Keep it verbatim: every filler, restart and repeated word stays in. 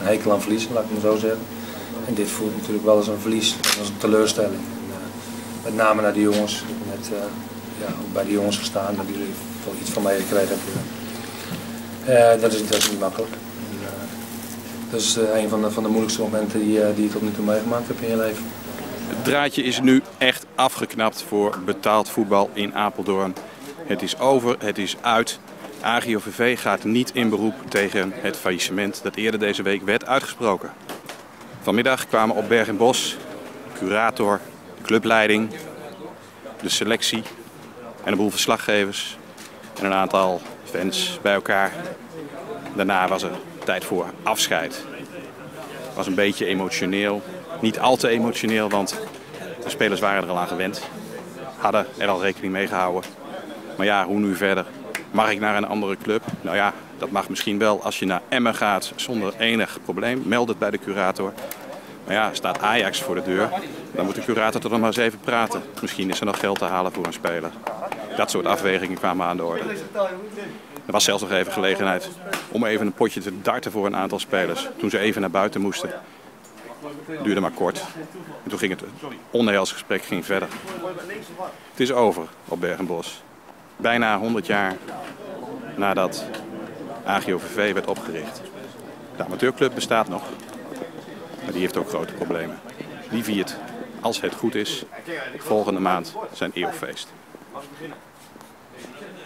een hekel aan verliezen, laat ik het maar zo zeggen. En dit voelt natuurlijk wel als een verlies, als een teleurstelling. En, uh, met name naar de jongens. Ik heb net uh, ja, ook bij de jongens gestaan, dat jullie wel iets van mij gekregen hebben. Uh, dat, is, dat is niet makkelijk. En, uh, dat is uh, een van de, van de moeilijkste momenten die, uh, die je tot nu toe meegemaakt hebt in je leven. Het draadje is nu echt afgeknapt voor betaald voetbal in Apeldoorn. Het is over, het is uit. A G O V V gaat niet in beroep tegen het faillissement dat eerder deze week werd uitgesproken. Vanmiddag kwamen op Berg en Bos curator, de clubleiding, de selectie en een boel verslaggevers en een aantal fans bij elkaar. Daarna was er tijd voor afscheid. Het was een beetje emotioneel. Niet al te emotioneel, want de spelers waren er al aan gewend. Hadden er al rekening mee gehouden. Maar ja, hoe nu verder? Mag ik naar een andere club? Nou ja, dat mag misschien wel als je naar Emmen gaat zonder enig probleem. Meld het bij de curator. Maar ja, staat Ajax voor de deur, dan moet de curator toch nog maar eens even praten. Misschien is er nog geld te halen voor een speler. Dat soort afwegingen kwamen aan de orde. Er was zelfs nog even gelegenheid om even een potje te darten voor een aantal spelers. Toen ze even naar buiten moesten. Het duurde maar kort. En toen ging het onheilsgesprek ging verder. Het is over op Berg en Bos. Bijna honderd jaar nadat A G O V V werd opgericht. De amateurclub bestaat nog, maar die heeft ook grote problemen. Die viert, als het goed is, volgende maand zijn eeuwfeest.